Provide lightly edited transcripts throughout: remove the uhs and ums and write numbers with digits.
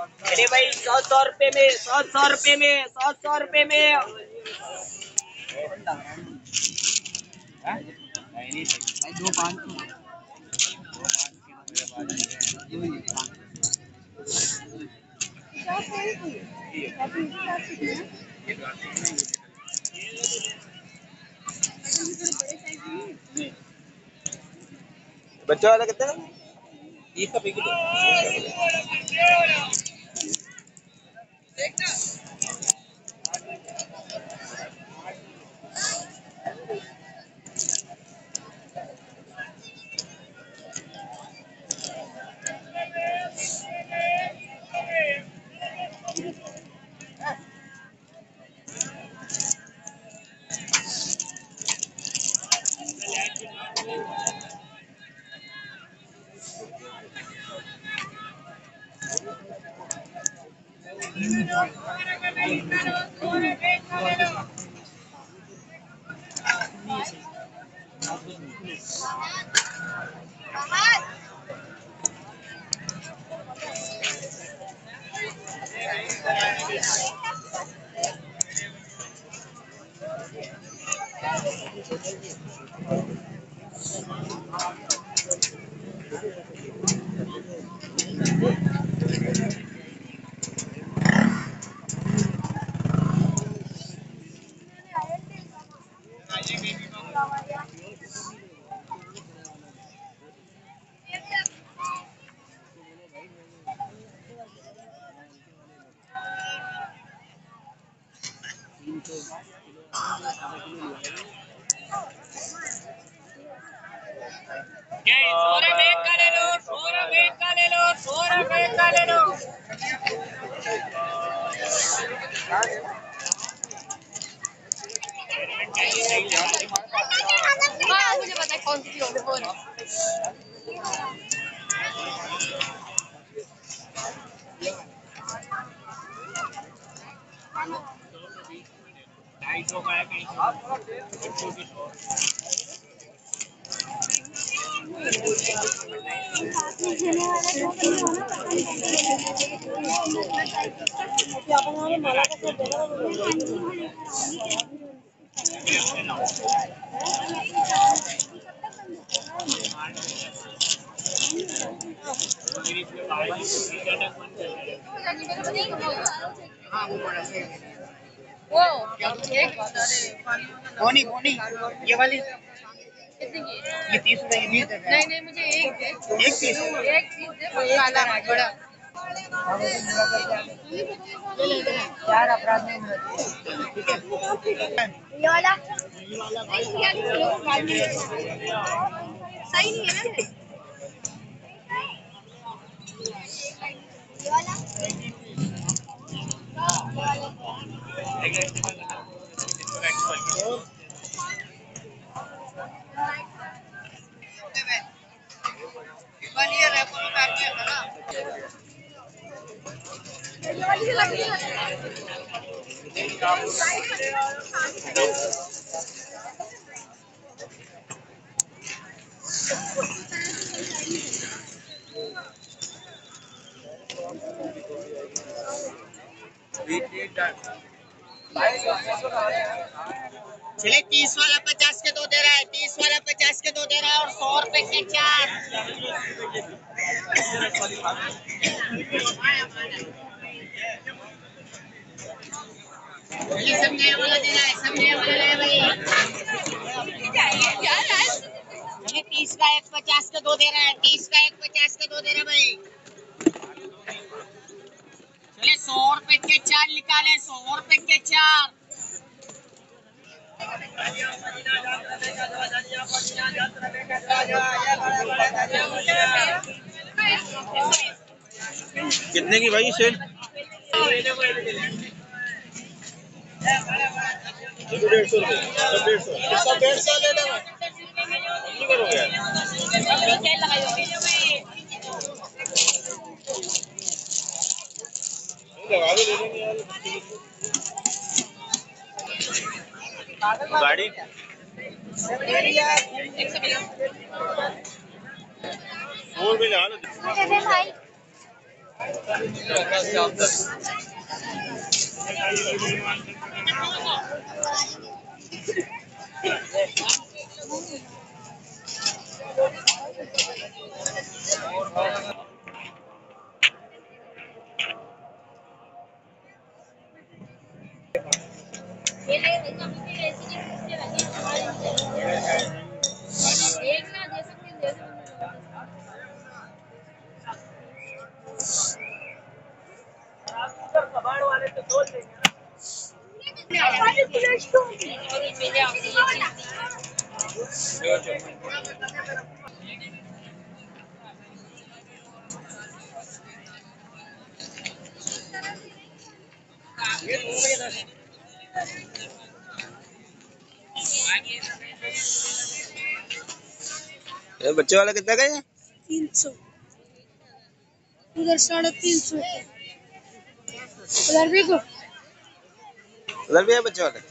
अरे भाई 100 में 100 में 100 में दो 500 बच्चों वाला कितना 30 का पैकेट मुझे पता है कौन सी बोल 250 का है कहीं वो बोनी बोनी ये वाली ये 30 रुपए की नहीं नहीं मुझे एक पीस दे काला बड़ा चार अपराध में ये वाला सही नहीं है ये वाला चले 30 वाला 50 के 2 दे रहा है 30 वाला 50 के 2 दे रहा है और 100 रुपए के 4 ये सब नया वाला दे रहा है सब नया वाला ले भाई चले 30 का 1 50 के 2 दे रहा है 30 का 1 50 के 2 दे रहा है भाई चले 100 रुपए के 4 निकाले 100 रुपए के 4 कितने की भाई सेल 150 ले लेना करोगे गाड़ी फोर भी लगा लो बच्चे वाला कितना का है? 300। उधर 350। उधर भी को उधर भी है बच्चे वाले।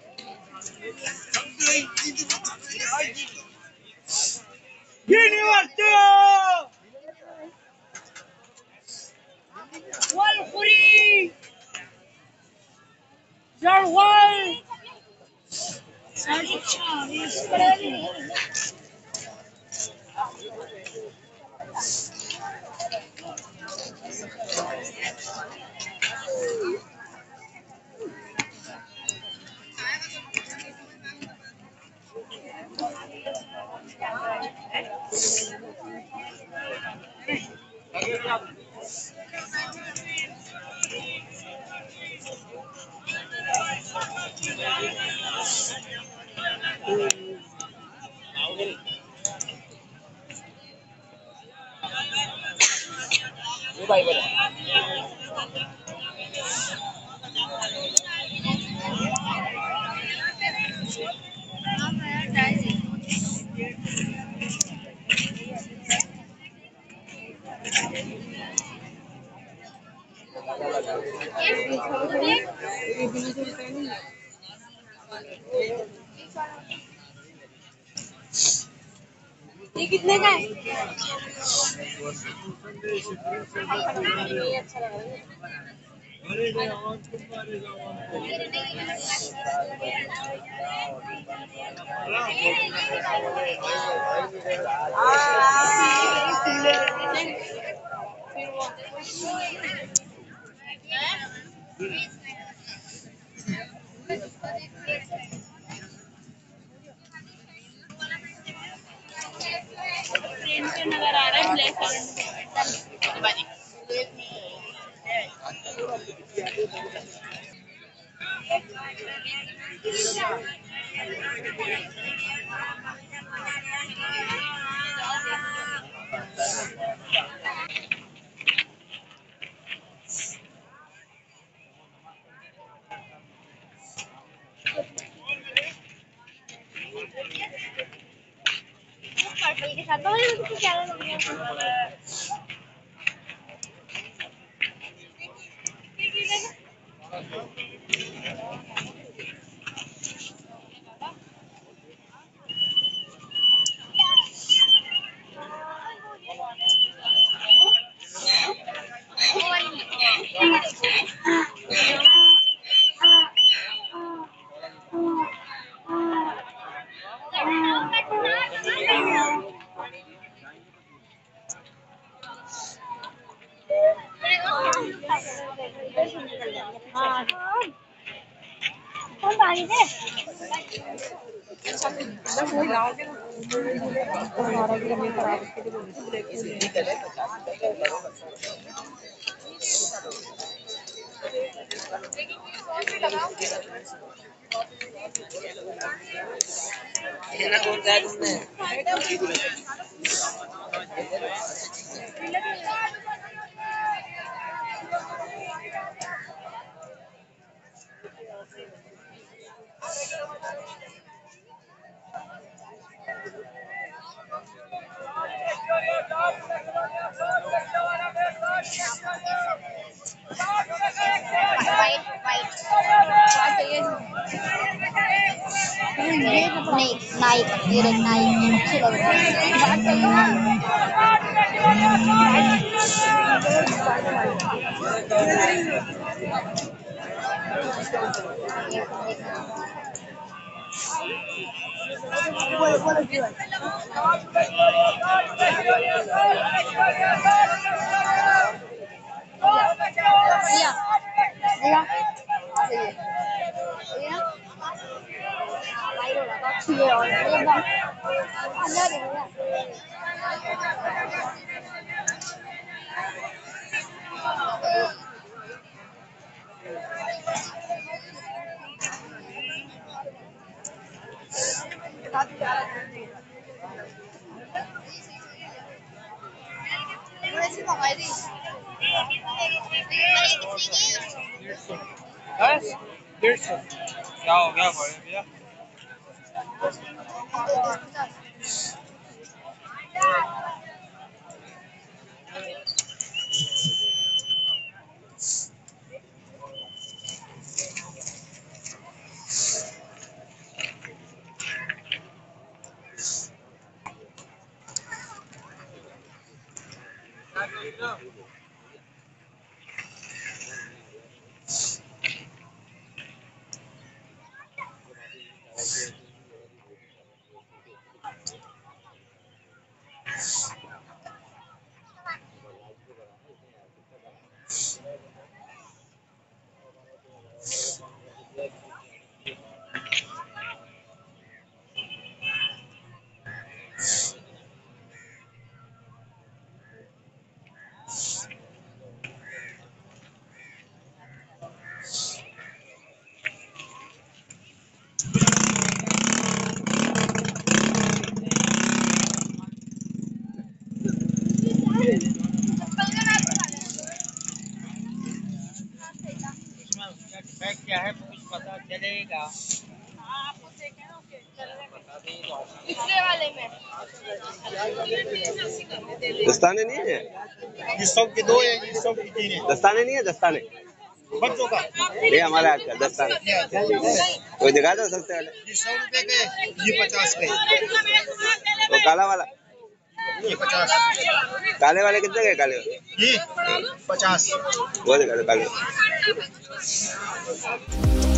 ये कितने का है? नजर आ रहा है ब्लैक कलर में। के साथ तो क्या नहीं नाइक, ये नाइक अच्छे लग रहे हैं। बस 150 क्या हो गया बड़े भैया क्या है कुछ पता चलेगा पिछले वाले में दस्ताने नहीं है ये सब के 2 है ये सब के 3 है दस्ताने नहीं है दस्ताने बच्चों का ये हमारे हाथ का दस्ताने कोई दिखा दो सस्ते वाले ये 100 रुपए के ये 50 के वो काला वाला ये 50 काले वाले कितने के काले वाले ये 50 वो दिखा दो काले